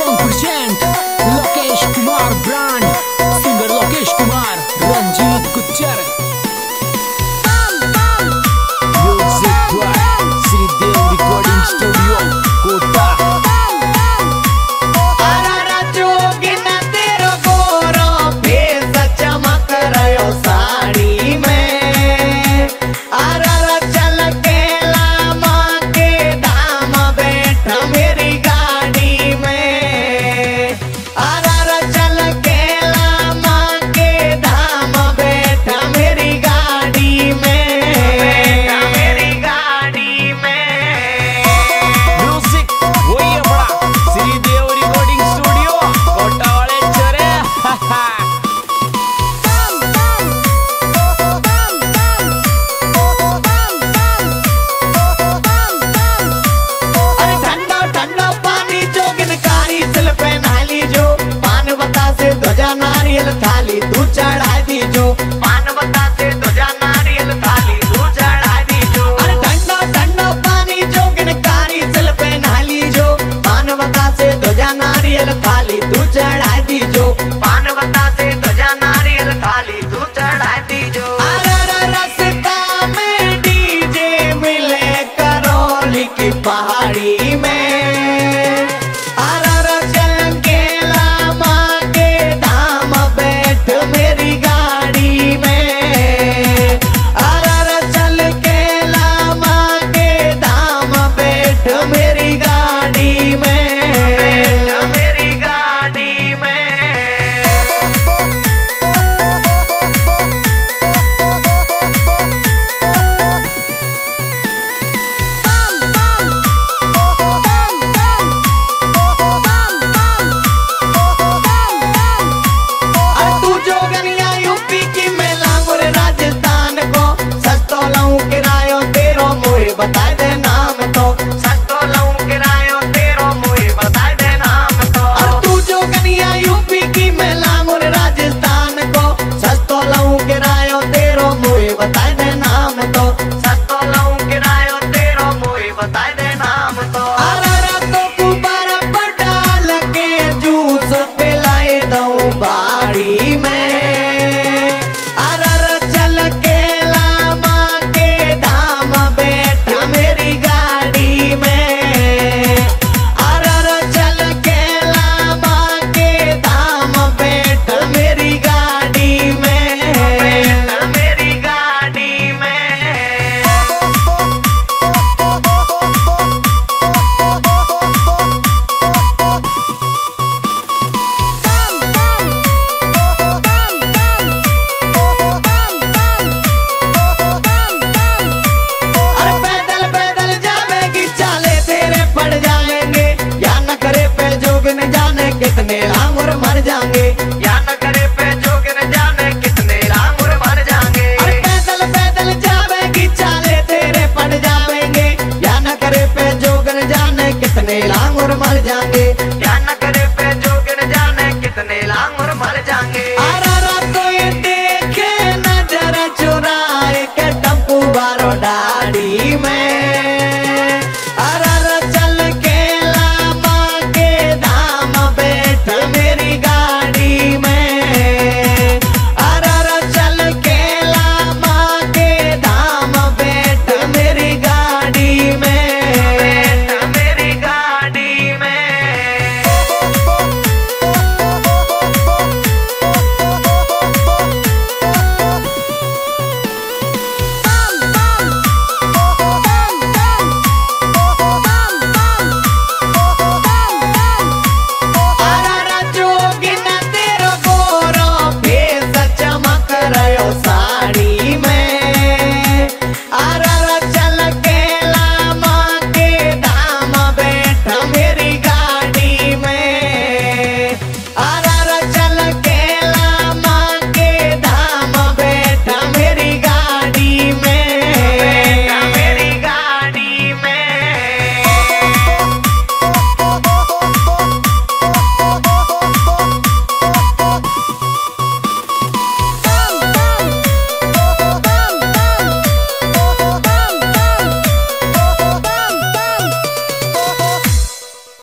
Song present Lokesh Kumar brand, singer Lokesh Kumar, Ranjeet Gujjar, music by Shridev recording studio Kota. नारियल थाली तू चढ़ा दीजो, पान बता से ध्वजा नारियल थाली तू चढ़ा दीजो। अरे ठंडा ठंडा पानी जोगिन कारी सिल पे नहा लीजो, पान बता से ध्वजा नारियल थाली तू चढ़ा दीजो, पान बता से ध्वजा नारियल थाली तू चढ़ा दीजो। अरे रास्ता में डीजे मिले करौली की पहाड़ी में, मेरी गाड़ी में अरे चल के लामा के धाम बैठ मेरी गाड़ी में, मेरी गाड़ी में। बता दे नाम तो सस्तो लऊं किरायो तेरो मुझे बता दे नाम तो। और तू जो कन्या यूपी की मैं लांगुर राजस्थान को, सस्तो लऊं किरायो तेरो मुझे बता दे नाम तो, सस्तो लऊं किरायो तेरो मुझे बता दे नाम तो। अरे रातों को बर्फ डाल के जूस पिलाए दूं बाड़ी में, मेरी गाड़ी में अरे चल के लामा के धाम बैठ मेरी गाड़ी में, मेरी गाड़ी में। कितने लांगुर मर जाएंगे या न करे पे जोगिन जाने कितने लांगुर मर जाएंगे। पैदल पैदल जावेगी चाले तेरे पड़ जावेंगे या न करे पे जोगिन जाने कितने लांगुर मर जाएंगे, या न करे